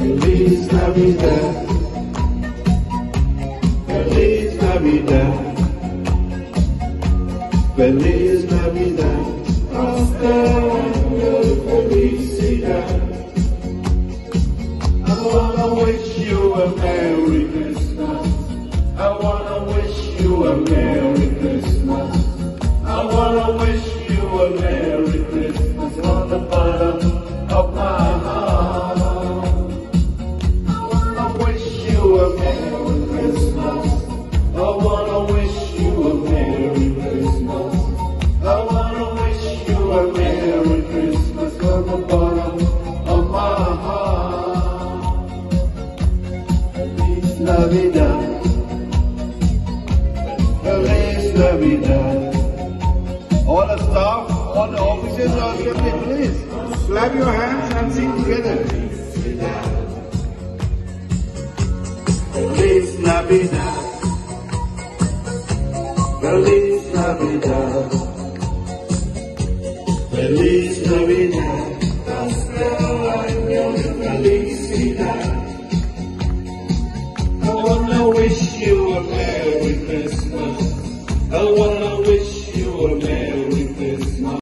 Feliz Navidad, Feliz Navidad, Feliz Navidad, prospero felicidad. I wanna wish you a Merry Christmas. I wanna wish you a Merry Christmas. I wanna wish you a Merry Christmas from the bottom of my heart. I wanna wish you a Merry Christmas. I wanna wish you a Merry Christmas. I wanna wish you a Merry Christmas from the bottom of my heart. Feliz Navidad, Feliz Navidad. All the staff, all the officers of the Assembly, please clap your hands and sing together. Feliz Navidad, Feliz Navidad, Feliz Navidad.